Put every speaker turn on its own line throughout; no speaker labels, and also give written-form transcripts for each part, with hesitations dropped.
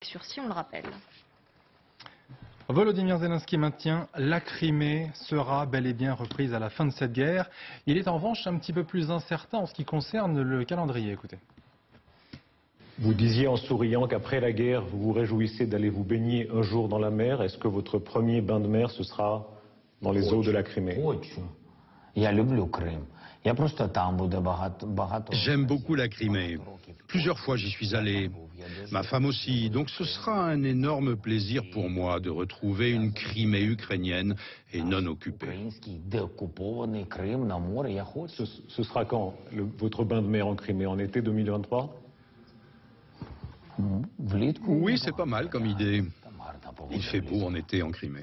sursis, on le rappelle.
Volodymyr Zelensky maintient la Crimée sera bel et bien reprise à la fin de cette guerre. Il est en revanche un petit peu plus incertain en ce qui concerne le calendrier. Écoutez.
Vous disiez en souriant qu'après la guerre, vous vous réjouissez d'aller vous baigner un jour dans la mer. Est-ce que votre premier bain de mer, ce sera dans les eaux de la Crimée?
J'aime beaucoup la Crimée. Plusieurs fois j'y suis allé. Ma femme aussi. Donc ce sera un énorme plaisir pour moi de retrouver une Crimée ukrainienne et non occupée.
Ce sera quand votre bain de mer en Crimée? En été 2023?
Oui, c'est pas mal comme idée. Il fait beau en été en Crimée.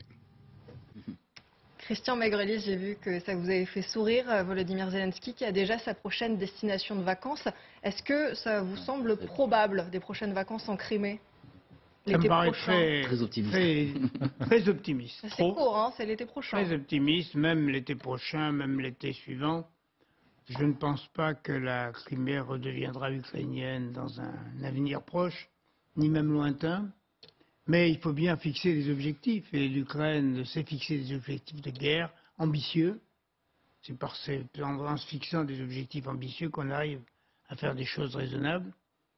Christian Maigrelis, j'ai vu que ça vous avait fait sourire, Volodymyr Zelensky, qui a déjà sa prochaine destination de vacances. Est-ce que ça vous semble probable, des prochaines vacances en Crimée?
Ça me paraît
Très optimiste.
Très optimiste.
C'est court, hein, c'est l'été prochain.
Très optimiste, même l'été prochain, même l'été suivant. Je ne pense pas que la Crimée redeviendra ukrainienne dans un avenir proche, ni même lointain. Mais il faut bien fixer des objectifs, et l'Ukraine sait fixer des objectifs de guerre ambitieux. C'est en se fixant des objectifs ambitieux qu'on arrive à faire des choses raisonnables.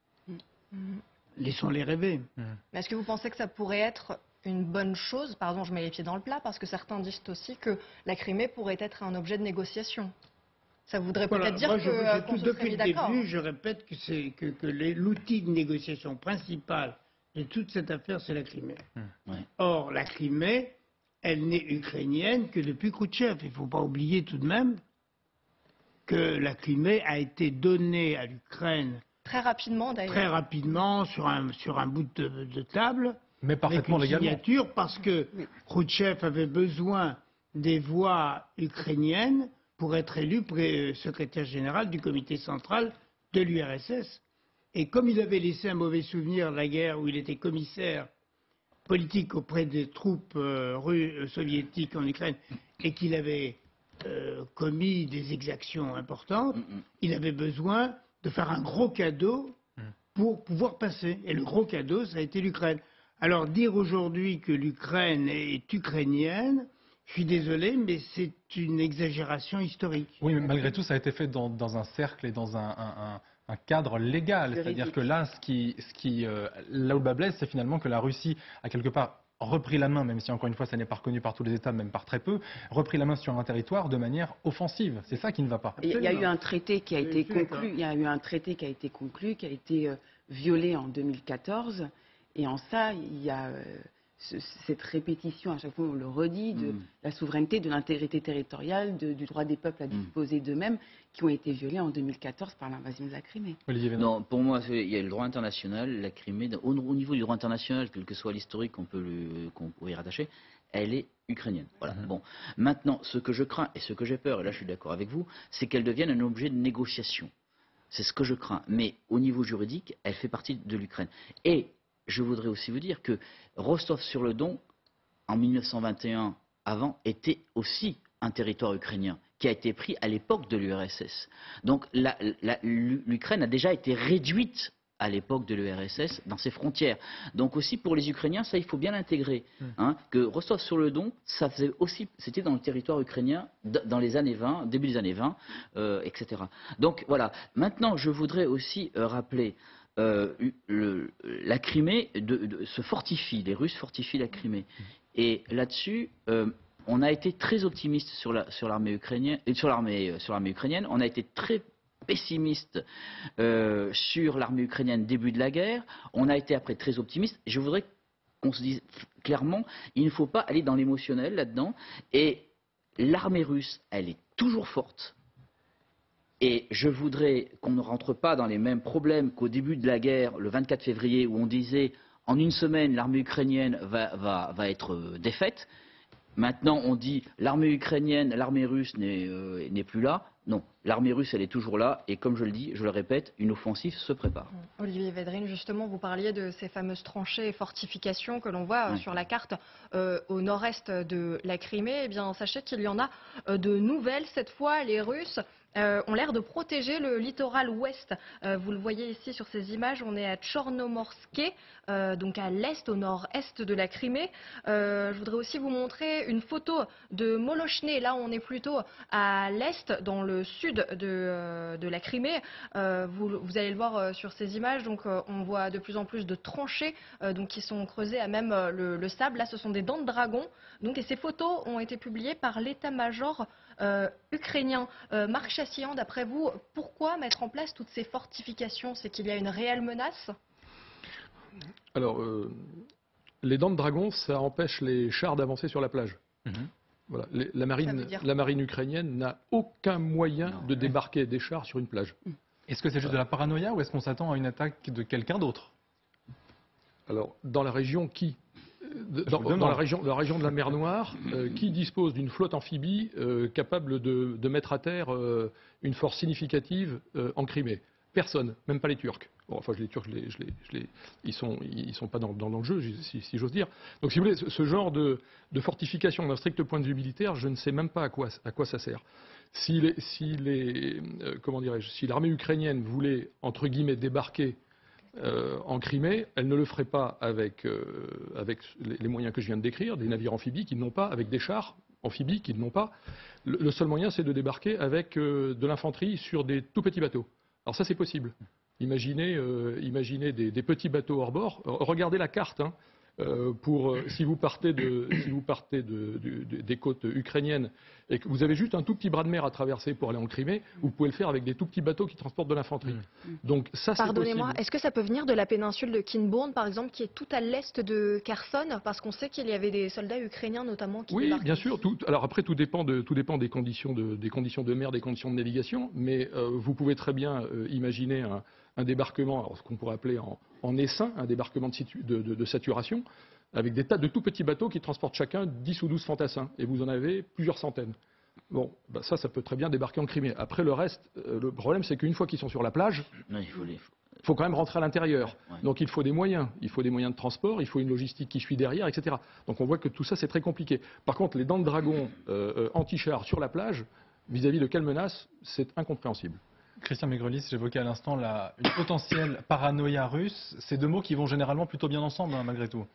Laissons-les rêver.
Mais est-ce que vous pensez que ça pourrait être une bonne chose? Pardon, je mets les pieds dans le plat, parce que certains disent aussi que la Crimée pourrait être un objet de négociation. Ça voudrait peut-être dire qu'on se serait mis d'accord.
Depuis le début, je répète que l'outil de négociation principal de toute cette affaire, c'est la Crimée. Or, la Crimée, elle n'est ukrainienne que depuis Khrouchtchev. Il ne faut pas oublier tout de même que la Crimée a été donnée à l'Ukraine
très rapidement, d'ailleurs.
Très rapidement, sur un bout de table,
mais parfaitement
avec une
légalement.
signature, parce que Khrouchtchev avait besoin des voix ukrainiennes pour être élu secrétaire général du comité central de l'URSS. Et comme il avait laissé un mauvais souvenir de la guerre où il était commissaire politique auprès des troupes soviétiques en Ukraine et qu'il avait commis des exactions importantes, il avait besoin de faire un gros cadeau pour pouvoir passer. Et le gros cadeau, ça a été l'Ukraine. Alors dire aujourd'hui que l'Ukraine est ukrainienne, je suis désolé, mais c'est une exagération historique.
Oui, mais malgré tout, ça a été fait dans un cercle et dans un cadre légal. C'est-à-dire que là, là où le bas blesse, c'est finalement que la Russie a quelque part repris la main, même si encore une fois, ça n'est pas reconnu par tous les États, même par très peu, repris la main sur un territoire de manière offensive. C'est ça qui ne va pas.
Il y a eu un traité qui a été conclu, qui a été violé en 2014, et en ça, il y a cette répétition, à chaque fois on le redit, de la souveraineté, de l'intégrité territoriale, du droit des peuples à disposer d'eux-mêmes, qui ont été violés en 2014 par l'invasion de la Crimée.
Non, pour moi, il y a le droit international, la Crimée, au niveau du droit international, quel que soit l'historique qu'on peut y rattacher, elle est ukrainienne. Voilà. Bon. Maintenant, ce que je crains et ce que j'ai peur, et là je suis d'accord avec vous, c'est qu'elle devienne un objet de négociation. C'est ce que je crains. Mais au niveau juridique, elle fait partie de l'Ukraine. Et je voudrais aussi vous dire que Rostov-sur-le-Don, en 1921, avant, était aussi un territoire ukrainien qui a été pris à l'époque de l'URSS. Donc l'Ukraine a déjà été réduite à l'époque de l'URSS dans ses frontières. Donc aussi pour les Ukrainiens, ça il faut bien l'intégrer. Que Rostov-sur-le-Don, c'était dans le territoire ukrainien dans les années 20, début des années 20, etc. Donc voilà. Maintenant, je voudrais aussi rappeler la Crimée se fortifie, les Russes fortifient la Crimée. Et là-dessus, on a été très optimiste sur l'armée ukrainienne, on a été très pessimiste sur l'armée ukrainienne début de la guerre, on a été après très optimiste. Je voudrais qu'on se dise clairement, il ne faut pas aller dans l'émotionnel là-dedans, et l'armée russe, elle est toujours forte. Et je voudrais qu'on ne rentre pas dans les mêmes problèmes qu'au début de la guerre, le 24 février, où on disait en une semaine l'armée ukrainienne va être défaite. Maintenant on dit l'armée ukrainienne, l'armée russe n'est plus là. Non, l'armée russe elle est toujours là et comme je le dis, je le répète, une offensive se prépare.
Olivier Védrine, justement, vous parliez de ces fameuses tranchées et fortifications que l'on voit sur la carte au nord-est de la Crimée. Eh bien, sachez qu'il y en a de nouvelles cette fois. Les Russes ont l'air de protéger le littoral ouest. Vous le voyez ici sur ces images, on est à Tchornomorske, donc à l'est, au nord-est de la Crimée. Je voudrais aussi vous montrer une photo de Molochne. Là, on est plutôt à l'est, dans le sud de la Crimée. Vous allez le voir sur ces images, donc on voit de plus en plus de tranchées donc, qui sont creusées à même le sable. Là, ce sont des dents de dragon. Donc, et ces photos ont été publiées par l'état-major ukrainien. Marc Chassian, d'après vous, pourquoi mettre en place toutes ces fortifications? C'est qu'il y a une réelle menace?
Alors, les dents de dragon, ça empêche les chars d'avancer sur la plage. Voilà. La marine ukrainienne n'a aucun moyen de débarquer des chars sur une plage.
Est-ce que c'est juste de la paranoïa ou est-ce qu'on s'attend à une attaque de quelqu'un d'autre?
Alors, dans la région dans la région de la mer Noire, qui dispose d'une flotte amphibie capable de mettre à terre une force significative en Crimée? Personne, même pas les Turcs. Bon, enfin, les Turcs, ils sont pas dans le jeu, si j'ose dire. Donc, si vous voulez, ce genre de fortification d'un strict point de vue militaire, je ne sais même pas à quoi ça sert. Si l'armée ukrainienne voulait, entre guillemets, débarquer en Crimée, elle ne le ferait pas avec les moyens que je viens de décrire, des navires amphibies qu'ils n'ont pas, avec des chars amphibies qu'ils n'ont pas. Le seul moyen, c'est de débarquer avec de l'infanterie sur des tout petits bateaux. Alors ça, c'est possible. Imaginez des petits bateaux hors bord. Regardez la carte. Si vous partez des côtes ukrainiennes et que vous avez juste un tout petit bras de mer à traverser pour aller en Crimée, vous pouvez le faire avec des tout petits bateaux qui transportent de l'infanterie. Donc ça, c'est possible.
Pardonnez-moi, est-ce que ça peut venir de la péninsule de Kinbourne, par exemple, qui est tout à l'est de Kherson? Parce qu'on sait qu'il y avait des soldats ukrainiens notamment qui débarquaient.
Oui, bien sûr. Alors après, tout dépend des conditions de mer, des conditions de navigation. Mais vous pouvez très bien imaginer un débarquement, alors ce qu'on pourrait appeler en essaim, un débarquement de saturation, avec des tas de tout petits bateaux qui transportent chacun 10 ou 12 fantassins. Et vous en avez plusieurs centaines. Bon, ça peut très bien débarquer en Crimée. Après, le reste, le problème, c'est qu'une fois qu'ils sont sur la plage, il faut quand même rentrer à l'intérieur. Ouais. Donc il faut des moyens. Il faut des moyens de transport, il faut une logistique qui suit derrière, etc. Donc on voit que tout ça, c'est très compliqué. Par contre, les dents de dragon anti-chars sur la plage, vis-à-vis de quelle menace, c'est incompréhensible.
Christian Maigrelis, j'évoquais à l'instant une potentielle paranoïa russe. Ces deux mots qui vont généralement plutôt bien ensemble, malgré tout.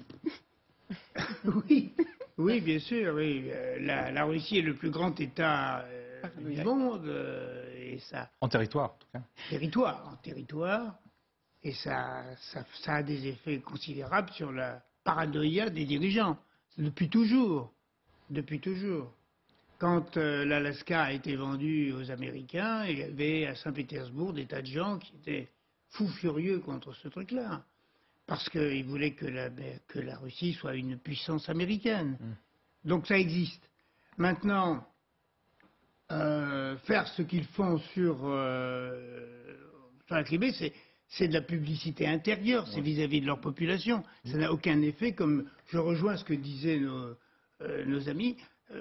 Oui, bien sûr. Oui. La Russie est le plus grand État du monde. Et ça,
en territoire, en tout cas.
En territoire. Et ça a des effets considérables sur la paranoïa des dirigeants. Depuis toujours. Quand l'Alaska a été vendu aux Américains, il y avait à Saint-Pétersbourg des tas de gens qui étaient fous furieux contre ce truc-là. Parce qu'ils voulaient que la Russie soit une puissance américaine. Donc ça existe. Maintenant, faire ce qu'ils font sur la Crimée, c'est de la publicité intérieure, c'est vis-à-vis de leur population. Ça n'a aucun effet, comme je rejoins ce que disaient nos amis.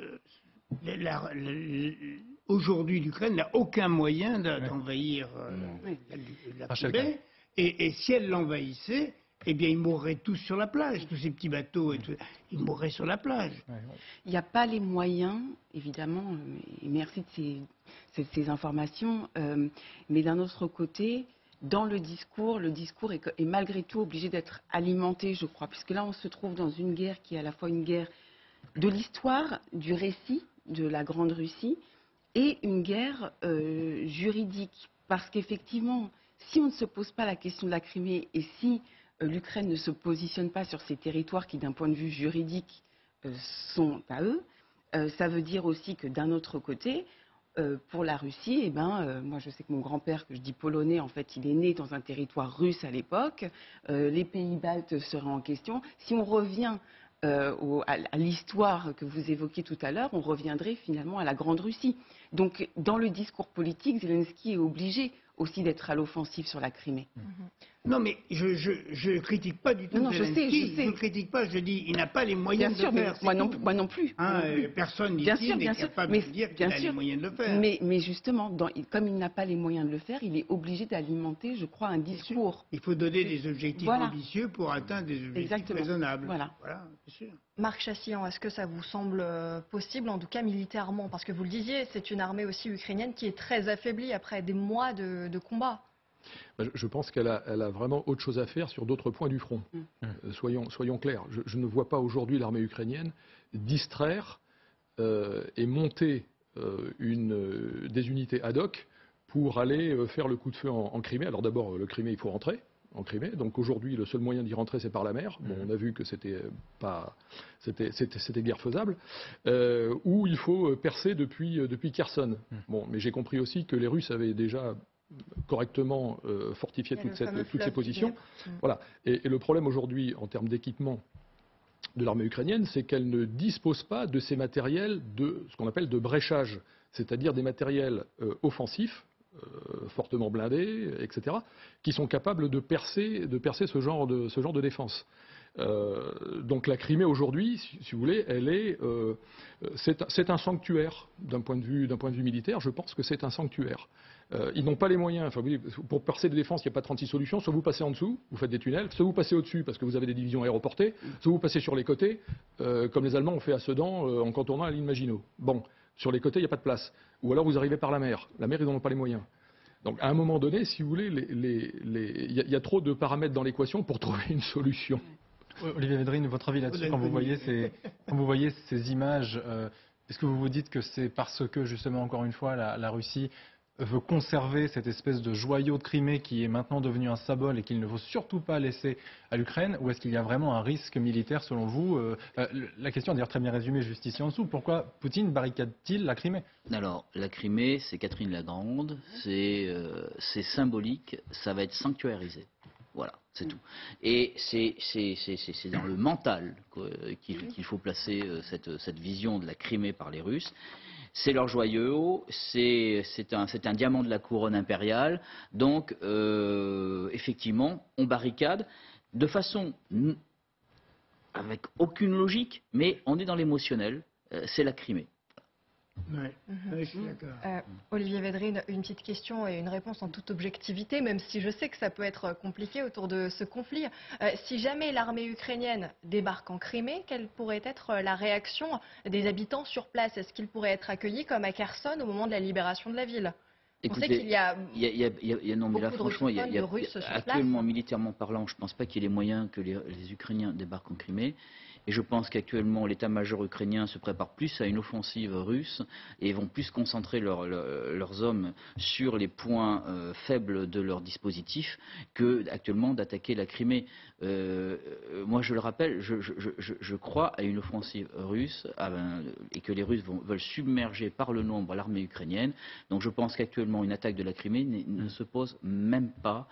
Aujourd'hui, l'Ukraine n'a aucun moyen d'envahir la Crimée. Et si elle l'envahissait, eh bien, ils mourraient tous sur la plage, tous ces petits bateaux, ils mourraient sur la plage.
Il n'y a pas les moyens, évidemment, et merci de ces informations, mais d'un autre côté, dans le discours est malgré tout obligé d'être alimenté, je crois, puisque là, on se trouve dans une guerre qui est à la fois une guerre de l'histoire, du récit de la Grande Russie, et une guerre juridique. Parce qu'effectivement, si on ne se pose pas la question de la Crimée, et si l'Ukraine ne se positionne pas sur ces territoires qui, d'un point de vue juridique, sont à eux, ça veut dire aussi que d'un autre côté, pour la Russie, moi je sais que mon grand-père, que je dis polonais, en fait, il est né dans un territoire russe à l'époque, les pays baltes seraient en question. Si on revient à l'histoire que vous évoquiez tout à l'heure, on reviendrait finalement à la Grande Russie. Donc, dans le discours politique, Zelensky est obligé aussi d'être à l'offensive sur la Crimée.
Non, mais je critique pas du tout
Non, je sais.
Je critique pas, je dis il n'a pas les moyens
Bien sûr,
de le
mais
faire.
moi non plus.
Personne
Bien
ici
sûr,
n'est
bien sûr.
capable
Mais
de dire qu'il
bien
a les
sûr.
moyens de le faire.
Mais justement, comme il n'a pas les moyens de le faire, il est obligé d'alimenter, je crois, un discours.
Il faut donner des objectifs
Voilà.
ambitieux pour atteindre des objectifs
Exactement.
raisonnables.
Voilà.
C'est sûr.
Marc Chassillan, est-ce que ça vous semble possible, en tout cas militairement? Parce que vous le disiez, c'est une armée aussi ukrainienne qui est très affaiblie après des mois de combat.
Je pense qu'elle a vraiment autre chose à faire sur d'autres points du front. Soyons clairs. Je ne vois pas aujourd'hui l'armée ukrainienne distraire et monter des unités ad hoc pour aller faire le coup de feu en Crimée. Alors d'abord, le Crimée, il faut rentrer en Crimée. Donc aujourd'hui, le seul moyen d'y rentrer, c'est par la mer. Bon, on a vu que c'était guère faisable. Ou il faut percer depuis Kherson. Bon, mais j'ai compris aussi que les Russes avaient déjà correctement fortifié toutes ces positions. Voilà. Et le problème aujourd'hui, en termes d'équipement de l'armée ukrainienne, c'est qu'elle ne dispose pas de ces matériels de ce qu'on appelle de bréchage, c'est-à-dire des matériels offensifs, fortement blindés, etc., qui sont capables de percer ce genre de défense. Donc la Crimée aujourd'hui, si vous voulez, c'est un sanctuaire d'un point de vue militaire. Je pense que c'est un sanctuaire. Ils n'ont pas les moyens. Enfin, pour percer des défenses, il n'y a pas 36 solutions. Soit vous passez en dessous, vous faites des tunnels, soit vous passez au-dessus parce que vous avez des divisions aéroportées, soit vous passez sur les côtés, comme les Allemands ont fait à Sedan en contournant la ligne Maginot. Bon, sur les côtés, il n'y a pas de place. Ou alors vous arrivez par la mer. La mer, ils n'en ont pas les moyens. Donc à un moment donné, si vous voulez, il y a trop de paramètres dans l'équation pour trouver une solution.
Olivier Védrine, votre avis là-dessus, quand vous voyez ces images, est-ce que vous vous dites que c'est parce que, justement, encore une fois, la Russie veut conserver cette espèce de joyau de Crimée qui est maintenant devenu un symbole et qu'il ne faut surtout pas laisser à l'Ukraine, ou est-ce qu'il y a vraiment un risque militaire selon vous? La question est d'ailleurs très bien résumée juste ici en dessous. Pourquoi Poutine barricade-t-il la Crimée?
Alors, la Crimée, c'est Catherine la Grande, c'est symbolique, ça va être sanctuarisé. Voilà, c'est tout. Et c'est dans le mental qu'il faut placer cette vision de la Crimée par les Russes. C'est leur joyau, c'est un diamant de la couronne impériale. Donc, effectivement, on barricade de façon avec aucune logique, mais on est dans l'émotionnel. C'est la Crimée.
Ouais. Ouais, je suis d'accord.
Olivier Védrine, une petite question et une réponse en toute objectivité, même si je sais que ça peut être compliqué autour de ce conflit. Si jamais l'armée ukrainienne débarque en Crimée, quelle pourrait être la réaction des habitants sur place? Est-ce qu'ils pourraient être accueillis comme à Kherson au moment de la libération de la ville?
Écoutez,
on sait qu'il y a
non, mais là, franchement, actuellement,
place.
militairement parlant, je ne pense pas qu'il y ait les moyens que les Ukrainiens débarquent en Crimée. Et je pense qu'actuellement, l'état-major ukrainien se prépare plus à une offensive russe et vont plus concentrer leurs hommes sur les points faibles de leur dispositif que actuellement d'attaquer la Crimée. Moi, je le rappelle, je crois à une offensive russe et que les Russes veulent submerger par le nombre l'armée ukrainienne. Donc je pense qu'actuellement, une attaque de la Crimée ne se pose même pas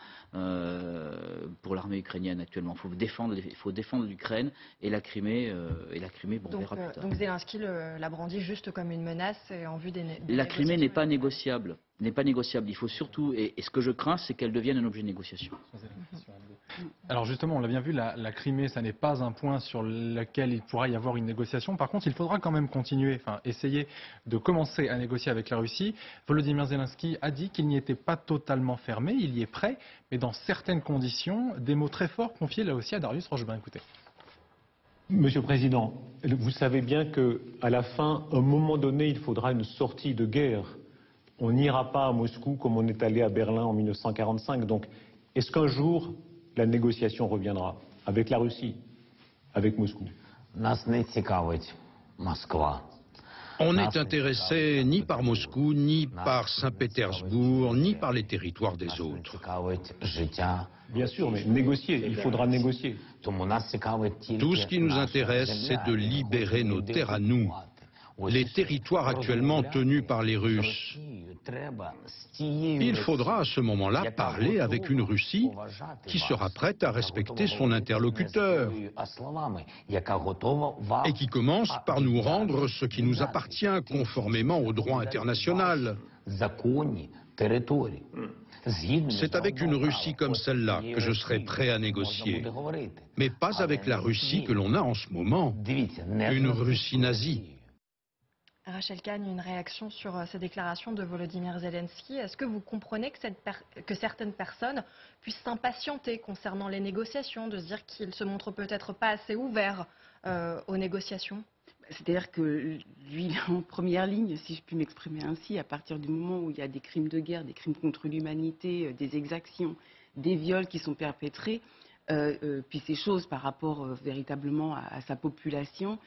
pour l'armée ukrainienne actuellement. Il faut défendre l'Ukraine et la Crimée. Bon, on verra plus tard.
Donc Zelensky l'a brandi juste comme une menace en vue des
La Crimée n'est pas négociable. Il faut surtout, et ce que je crains, c'est qu'elle devienne un objet de négociation.
Alors justement, on l'a bien vu, la Crimée, ça n'est pas un point sur lequel il pourra y avoir une négociation. Par contre, il faudra quand même continuer, essayer de commencer à négocier avec la Russie. Volodymyr Zelensky a dit qu'il n'y était pas totalement fermé, il y est prêt, mais dans certaines conditions, des mots très forts confiés là aussi à Darius Rochebin. Écoutez.
Monsieur le Président, vous savez bien qu'à la fin, à un moment donné, il faudra une sortie de guerre. On n'ira pas à Moscou comme on est allé à Berlin en 1945. Donc, est-ce qu'un jour, la négociation reviendra avec la Russie, avec Moscou?
On n'est intéressé ni par Moscou, ni par Saint-Pétersbourg, ni par les territoires des autres.
Bien sûr, mais négocier, il faudra négocier.
Tout ce qui nous intéresse, c'est de libérer nos terres à nous. Les territoires actuellement tenus par les Russes. Il faudra à ce moment-là parler avec une Russie qui sera prête à respecter son interlocuteur et qui commence par nous rendre ce qui nous appartient conformément au droit international. C'est avec une Russie comme celle-là que je serai prêt à négocier. Mais pas avec la Russie que l'on a en ce moment, une Russie nazie.
Rachel Kahn, une réaction sur ces déclarations de Volodymyr Zelensky. Est-ce que vous comprenez que certaines personnes puissent s'impatienter concernant les négociations, de se dire qu'ils se montrent peut-être pas assez ouverts aux négociations?
C'est-à-dire que lui, il est en première ligne, si je puis m'exprimer ainsi, à partir du moment où il y a des crimes de guerre, des crimes contre l'humanité, des exactions, des viols qui sont perpétrés, puis ces choses par rapport véritablement à sa population,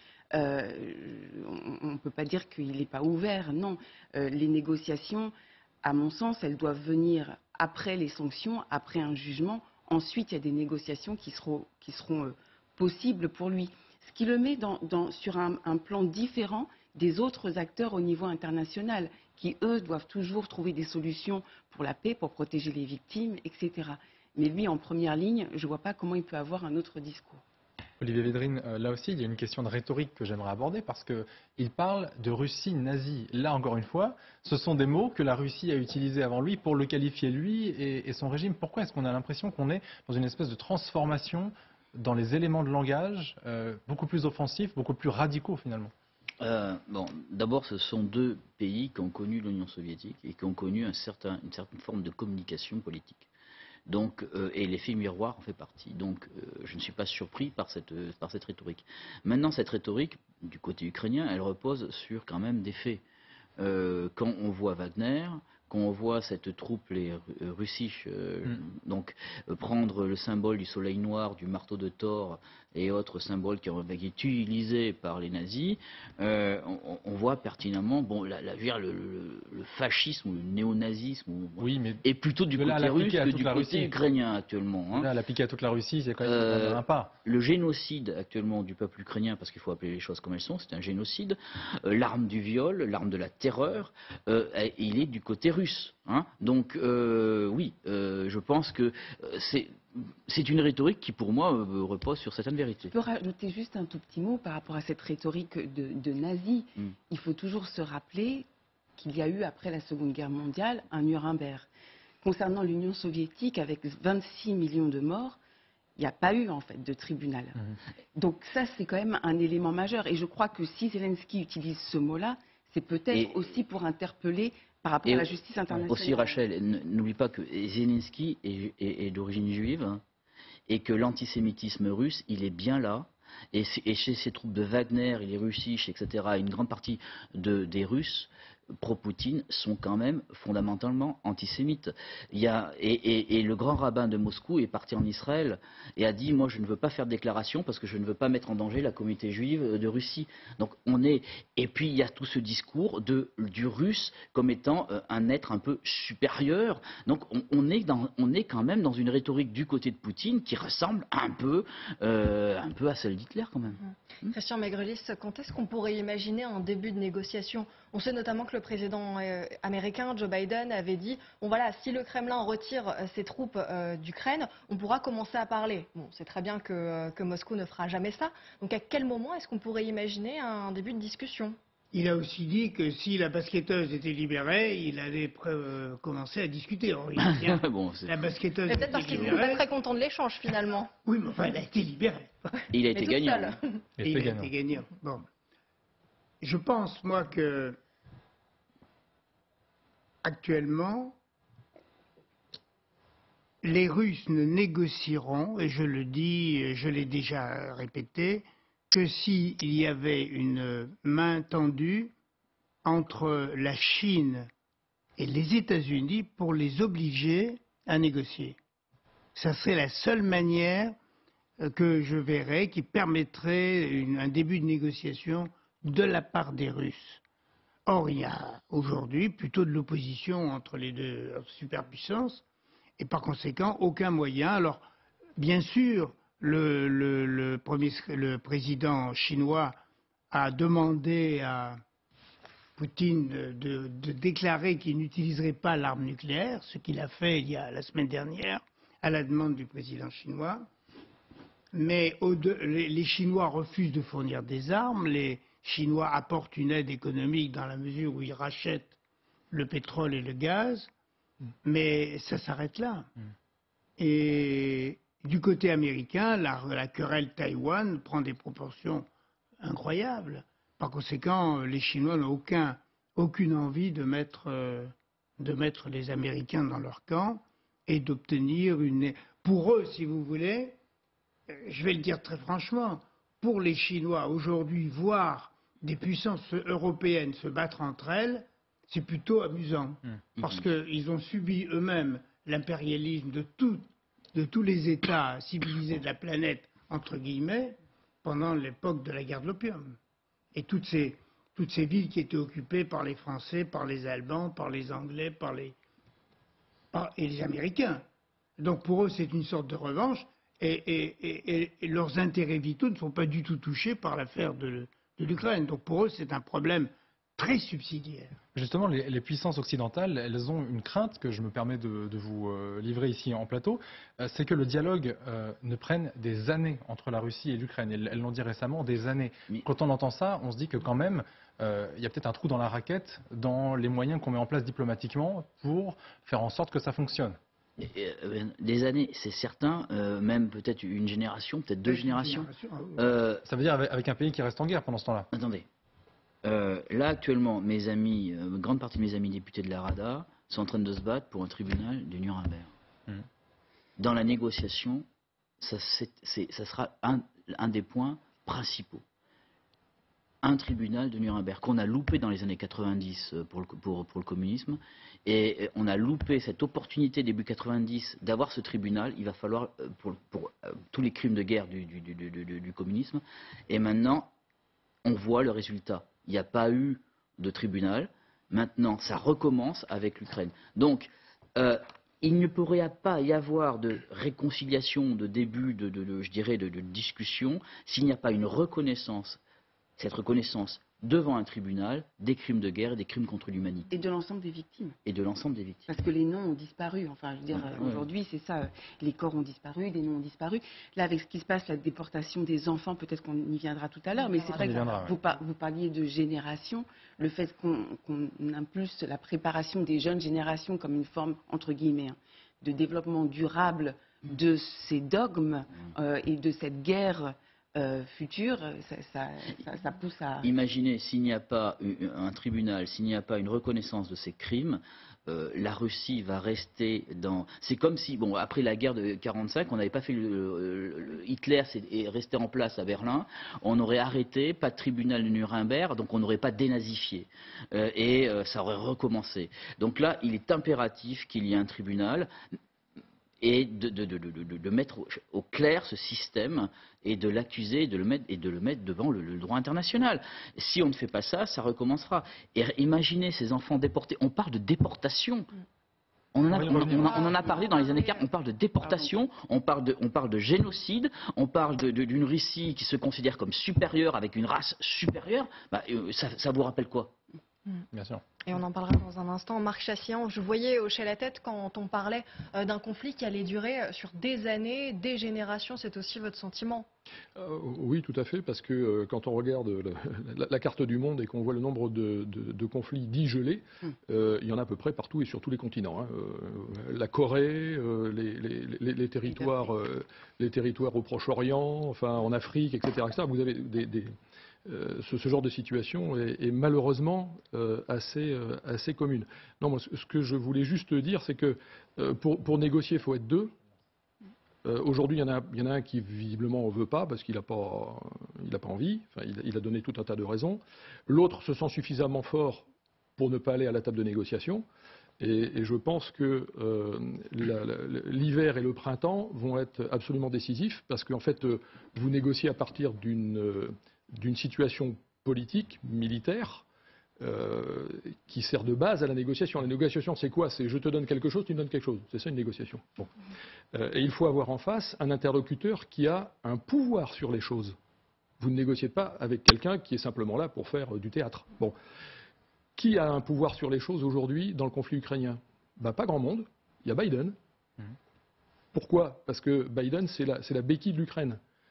on ne peut pas dire qu'il n'est pas ouvert. Non, les négociations, à mon sens, elles doivent venir après les sanctions, après un jugement. Ensuite, il y a des négociations qui seront possibles pour lui. Ce qui le met sur un plan différent des autres acteurs au niveau international, qui, eux, doivent toujours trouver des solutions pour la paix, pour protéger les victimes, etc. Mais lui, en première ligne, je ne vois pas comment il peut avoir un autre discours.
Olivier Védrine, là aussi, il y a une question de rhétorique que j'aimerais aborder parce qu'il parle de Russie nazie. Là, encore une fois, ce sont des mots que la Russie a utilisés avant lui pour le qualifier, lui et son régime. Pourquoi est-ce qu'on a l'impression qu'on est dans une espèce de transformation dans les éléments de langage beaucoup plus offensifs, beaucoup plus radicaux finalement?
D'abord, ce sont deux pays qui ont connu l'Union soviétique et qui ont connu une certaine forme de communication politique. Donc, et l'effet miroir en fait partie. Donc, je ne suis pas surpris par cette rhétorique. Maintenant, cette rhétorique, du côté ukrainien, elle repose sur quand même des faits. Quand on voit Wagner, quand on voit cette troupe, les Russisch, donc prendre le symbole du soleil noir, du marteau de Thor et autres symboles qui ont été utilisés par les nazis, on voit pertinemment, bon, le fascisme ou le néonazisme est plutôt du côté russe que du côté ukrainien actuellement. Hein.
Là, l'appliquer à toute la Russie, c'est quand même un pas.
Le génocide actuellement du peuple ukrainien, parce qu'il faut appeler les choses comme elles sont, c'est un génocide. L'arme du viol, l'arme de la terreur, il est du côté russe. Hein. Donc oui, je pense que c'est une rhétorique qui, pour moi, repose sur certaines vérités.
Je peux rajouter juste un tout petit mot par rapport à cette rhétorique de nazi. Il faut toujours se rappeler qu'il y a eu, après la Seconde Guerre mondiale, un Nuremberg. Concernant l'Union soviétique, avec 26 millions de morts, il n'y a pas eu, en fait, de tribunal. Donc ça, c'est quand même un élément majeur. Et je crois que si Zelensky utilise ce mot-là, c'est peut-être aussi pour interpeller par rapport à la justice internationale.
Aussi, Rachel, n'oublie pas que Zelensky est d'origine juive, hein, et que l'antisémitisme russe, il est bien là. Et chez ces troupes de Wagner et les Russisch, etc., une grande partie des Russes pro-Poutine sont quand même fondamentalement antisémites. Et le grand rabbin de Moscou est parti en Israël et a dit « Moi, je ne veux pas faire de déclaration parce que je ne veux pas mettre en danger la communauté juive de Russie. » Donc et puis il y a tout ce discours du russe comme étant un être un peu supérieur. Donc on est quand même dans une rhétorique du côté de Poutine qui ressemble un peu à celle d'Hitler quand même.
Christian Maegrelis, quand est-ce qu'on pourrait imaginer un début de négociation? On sait notamment que le président américain, Joe Biden, avait dit « Bon voilà, si le Kremlin retire ses troupes d'Ukraine, on pourra commencer à parler. » Bon, c'est très bien que Moscou ne fera jamais ça. Donc à quel moment est-ce qu'on pourrait imaginer un début de discussion?
Il a aussi dit que si la basketteuse était libérée, il allait commencer à discuter.
Bon,
la basketteuse
c'est peut-être parce qu'il n'était pas très content de l'échange finalement.
Oui, mais enfin, elle a été libérée.
Il a été gagnant.
Il a été gagnant. Bon. Je pense, moi, que actuellement, les Russes ne négocieront, et je le dis, je l'ai déjà répété, que s'il y avait une main tendue entre la Chine et les États-Unis pour les obliger à négocier. Ça serait la seule manière que je verrais qui permettrait un début de négociation de la part des Russes. Or, il y a aujourd'hui plutôt de l'opposition entre les deux superpuissances et par conséquent aucun moyen. Alors, bien sûr, le président chinois a demandé à Poutine de déclarer qu'il n'utiliserait pas l'arme nucléaire, ce qu'il a fait la semaine dernière à la demande du président chinois. Mais les Chinois refusent de fournir des armes, les Chinois apportent une aide économique dans la mesure où ils rachètent le pétrole et le gaz. Mais ça s'arrête là. Et du côté américain, la querelle Taïwan prend des proportions incroyables. Par conséquent, les Chinois n'ont aucune envie de mettre les Américains dans leur camp et d'obtenir une... Pour eux, si vous voulez, je vais le dire très franchement, pour les Chinois aujourd'hui, voir des puissances européennes se battre entre elles, c'est plutôt amusant. Parce qu'ils ont subi eux-mêmes l'impérialisme de tous les États civilisés de la planète, entre guillemets, pendant l'époque de la guerre de l'opium. Et toutes ces villes qui étaient occupées par les Français, par les Allemands, par les Anglais, et les Américains. Donc pour eux, c'est une sorte de revanche, et leurs intérêts vitaux ne sont pas du tout touchés par l'affaire de l'Ukraine. Donc pour eux, c'est un problème très subsidiaire.
Justement, les puissances occidentales, elles ont une crainte que je me permets de vous livrer ici en plateau, c'est que le dialogue ne prenne des années entre la Russie et l'Ukraine. Elles l'ont dit récemment, des années. Quand on entend ça, on se dit que quand même, il y a peut-être un trou dans la raquette dans les moyens qu'on met en place diplomatiquement pour faire en sorte que ça fonctionne.
Des années, c'est certain, même peut-être une génération, peut-être deux générations.
Ça veut dire avec un pays qui reste en guerre pendant ce temps-là.
Attendez. Là, actuellement, mes amis, une grande partie de mes amis députés de la Rada sont en train de se battre pour un tribunal de Nuremberg. Dans la négociation, ça sera un des points principaux. Un tribunal de Nuremberg qu'on a loupé dans les années 90 pour le communisme, et on a loupé cette opportunité début 90 d'avoir ce tribunal. Il va falloir pour tous les crimes de guerre du communisme, et maintenant on voit le résultat. Il n'y a pas eu de tribunal. Maintenant, ça recommence avec l'Ukraine. Donc, il ne pourrait pas y avoir de réconciliation, de début, je dirais, de discussion, s'il n'y a pas une reconnaissance, cette reconnaissance devant un tribunal des crimes de guerre et des crimes contre l'humanité.
Et de l'ensemble des victimes.
Et de l'ensemble des victimes.
Parce que les noms ont disparu. Enfin, je veux dire, aujourd'hui, c'est ça. Les corps ont disparu, les noms ont disparu. Là, avec ce qui se passe, la déportation des enfants, peut-être qu'on y viendra tout à l'heure, mais c'est vrai que vous parliez de génération. Le fait qu'on impulse la préparation des jeunes générations comme une forme, entre guillemets, de développement durable de ces dogmes et de cette guerre futur, ça pousse à...
Imaginez, s'il n'y a pas un tribunal, s'il n'y a pas une reconnaissance de ces crimes, la Russie va rester dans... C'est comme si, bon, après la guerre de 1945, on n'avait pas fait Hitler est resté en place à Berlin, on aurait arrêté, pas de tribunal de Nuremberg, donc on n'aurait pas dénazifié. Et ça aurait recommencé. Donc là, il est impératif qu'il y ait un tribunal et de mettre au clair ce système et de l'accuser et de le mettre devant le droit international. Si on ne fait pas ça, ça recommencera. Et imaginez ces enfants déportés. On parle de déportation. On en a parlé dans les années 40. On parle de déportation, on parle de génocide, on parle d'une Russie qui se considère comme supérieure avec une race supérieure. Bah, ça vous rappelle quoi ?
Bien sûr.
Et on en parlera dans un instant. Marc Chassian, je voyais hocher la tête quand on parlait d'un conflit qui allait durer sur des années, des générations. C'est aussi votre sentiment ?
Oui, tout à fait, parce que quand on regarde la carte du monde et qu'on voit le nombre de conflits dits gelés, il y en a à peu près partout et sur tous les continents. La Corée, les territoires au Proche-Orient, enfin en Afrique, etc. Vous avez ce genre de situation est malheureusement assez commune. Non, moi, ce que je voulais juste dire, c'est que pour négocier, il faut être deux. Aujourd'hui, il y en a un qui visiblement ne veut pas parce qu'il n'a pas envie. Enfin, il a donné tout un tas de raisons. L'autre se sent suffisamment fort pour ne pas aller à la table de négociation. Et je pense que l'hiver et le printemps vont être absolument décisifs parce qu'en fait, vous négociez à partir d'une situation politique, militaire, qui sert de base à la négociation. La négociation, c'est quoi ? C'est je te donne quelque chose, tu me donnes quelque chose. C'est ça une négociation. Bon. Et il faut avoir en face un interlocuteur qui a un pouvoir sur les choses. Vous ne négociez pas avec quelqu'un qui est simplement là pour faire du théâtre. Bon. Qui a un pouvoir sur les choses aujourd'hui dans le conflit ukrainien ? Ben, pas grand monde. Il y a Biden. Pourquoi ? Parce que Biden, c'est la béquille de l'Ukraine.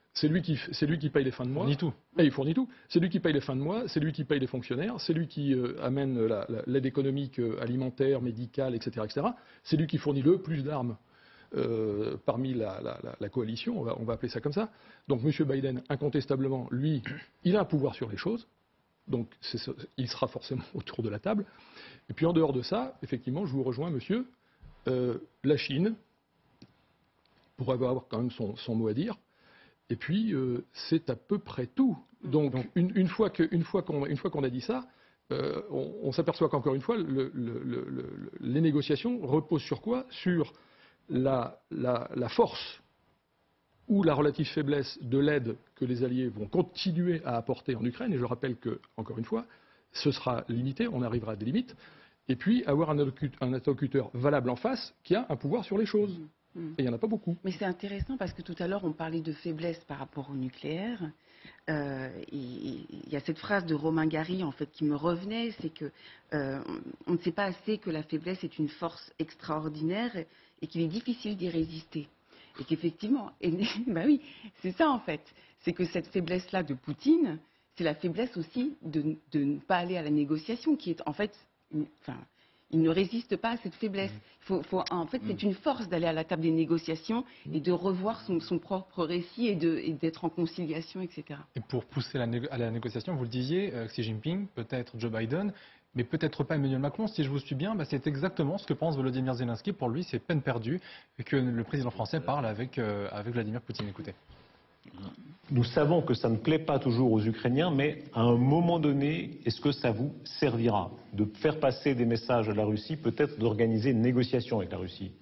c'est lui qui paye les fins de mois.
Il fournit tout.
Et il fournit tout. C'est lui qui paye les fins de mois, c'est lui qui paye les fonctionnaires, c'est lui qui amène l'aide économique, alimentaire, médicale, etc., etc. C'est lui qui fournit le plus d'armes parmi la coalition, on va appeler ça comme ça. Donc M. Biden, incontestablement, lui, il a un pouvoir sur les choses. Donc il sera forcément autour de la table. Et puis en dehors de ça, effectivement, je vous rejoins, monsieur, la Chine pourrait avoir quand même son mot à dire. Et puis c'est à peu près tout. Donc une fois qu'on a dit ça, on s'aperçoit qu'encore une fois, les négociations reposent sur quoi? Sur la force ou la relative faiblesse de l'aide que les Alliés vont continuer à apporter en Ukraine. Et je rappelle que, encore une fois, ce sera limité, on arrivera à des limites. Et puis avoir un interlocuteur valable en face qui a un pouvoir sur les choses. Et il n'y en a pas beaucoup.
Mais c'est intéressant parce que tout à l'heure, on parlait de faiblesse par rapport au nucléaire. Il y a cette phrase de Romain Gary en fait, qui me revenait, c'est que on ne sait pas assez que la faiblesse est une force extraordinaire et qu'il est difficile d'y résister. Et qu'effectivement, bah oui, c'est ça en fait. C'est que cette faiblesse-là de Poutine, c'est la faiblesse aussi de ne pas aller à la négociation, qui est en fait... il ne résiste pas à cette faiblesse. En fait, c'est une force d'aller à la table des négociations et de revoir son propre récit et d'être en conciliation, etc.
Et pour pousser à la négociation, vous le disiez, Xi Jinping, peut-être Joe Biden, mais peut-être pas Emmanuel Macron. Si je vous suis bien, c'est exactement ce que pense Volodymyr Zelensky. Pour lui, c'est peine perdue et que le président français parle avec Vladimir Poutine. Écoutez.
Nous savons que ça ne plaît pas toujours aux Ukrainiens, mais à un moment donné, est-ce que ça vous servira de faire passer des messages à la Russie, peut-être d'organiser une négociation avec la Russie?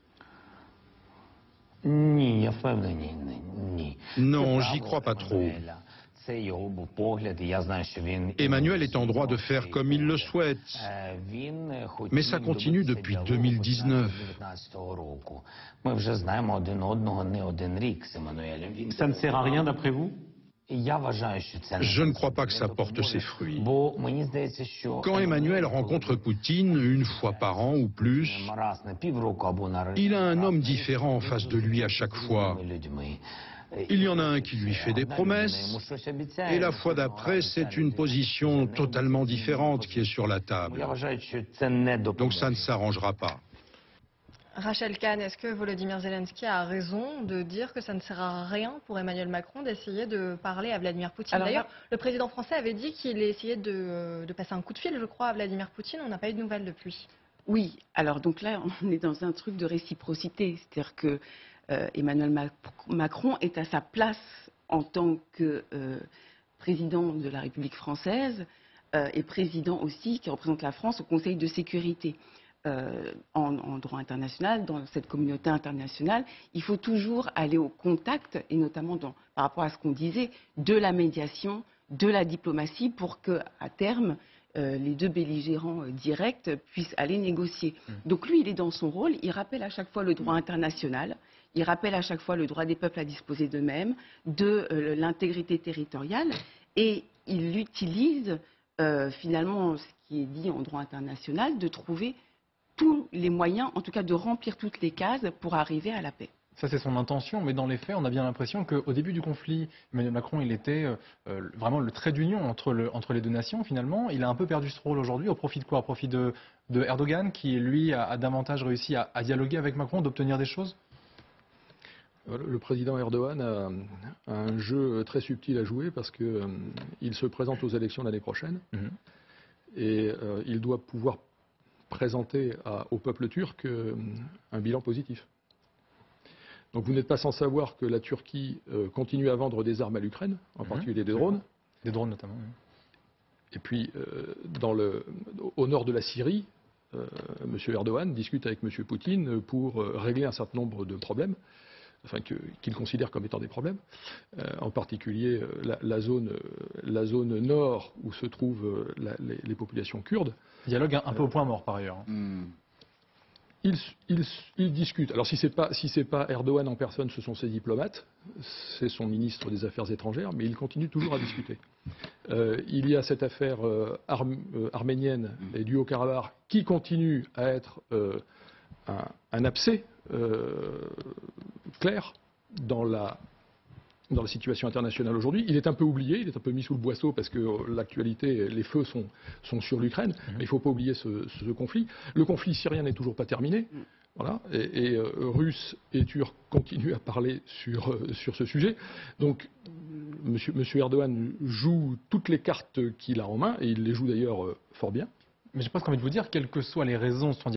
Non, j'y crois pas trop. Emmanuel est en droit de faire comme il le souhaite, mais ça continue depuis 2019.
Ça ne sert à rien d'après vous?
Je ne crois pas que ça porte ses fruits. Quand Emmanuel rencontre Poutine une fois par an ou plus, il a un homme différent en face de lui à chaque fois. Il y en a un qui lui fait des promesses, et la fois d'après, c'est une position totalement différente qui est sur la table. Donc ça ne s'arrangera pas.
Rachel Kahn, est-ce que Volodymyr Zelensky a raison de dire que ça ne sert à rien pour Emmanuel Macron d'essayer de parler à Vladimir Poutine? D'ailleurs, le président français avait dit qu'il essayait de passer un coup de fil, je crois, à Vladimir Poutine. On n'a pas eu de nouvelles depuis.
Oui, alors donc là, on est dans un truc de réciprocité. C'est-à-dire que Emmanuel Macron est à sa place en tant que président de la République française et président aussi qui représente la France au Conseil de sécurité. En droit international, dans cette communauté internationale, il faut toujours aller au contact, et notamment par rapport à ce qu'on disait, de la médiation, de la diplomatie, pour qu'à terme, les deux belligérants directs puissent aller négocier. Donc lui, il est dans son rôle, il rappelle à chaque fois le droit international, il rappelle à chaque fois le droit des peuples à disposer d'eux-mêmes, de l'intégrité territoriale, et il utilise finalement ce qui est dit en droit international, de trouver tous les moyens, en tout cas de remplir toutes les cases pour arriver à la paix.
Ça, c'est son intention, mais dans les faits, on a bien l'impression qu'au début du conflit, Emmanuel Macron, il était vraiment le trait d'union entre les deux nations, finalement. Il a un peu perdu ce rôle aujourd'hui. Au profit de quoi? Au profit de Erdogan, qui, lui, a davantage réussi à dialoguer avec Macron, d'obtenir des choses?
Le président Erdogan a un jeu très subtil à jouer parce qu'il se présente aux élections l'année prochaine et il doit pouvoir présenter au peuple turc un bilan positif. Donc vous n'êtes pas sans savoir que la Turquie continue à vendre des armes à l'Ukraine, en particulier des drones.
Des drones notamment. Oui.
Et puis au nord de la Syrie, M. Erdogan discute avec M. Poutine pour régler un certain nombre de problèmes, enfin qu'il considère comme étant des problèmes, en particulier la zone nord où se trouvent les populations kurdes.
Dialogue un peu au point mort par ailleurs.
Ils discutent. Alors si c'est pas Erdogan en personne, ce sont ses diplomates, c'est son ministre des Affaires étrangères, mais ils continuent toujours à discuter. Il y a cette affaire arménienne et du Haut-Karabakh qui continue à être un abcès clair dans la dans la situation internationale aujourd'hui. Il est un peu oublié, il est un peu mis sous le boisseau parce que l'actualité, les feux sont sur l'Ukraine. Mais il ne faut pas oublier ce conflit. Le conflit syrien n'est toujours pas terminé. Voilà. Et Russes et Turcs continuent à parler sur ce sujet. Donc, M. Erdogan joue toutes les cartes qu'il a en main, et il les joue d'ailleurs fort bien.
Mais j'ai presque envie de vous dire, quelles que soient les raisons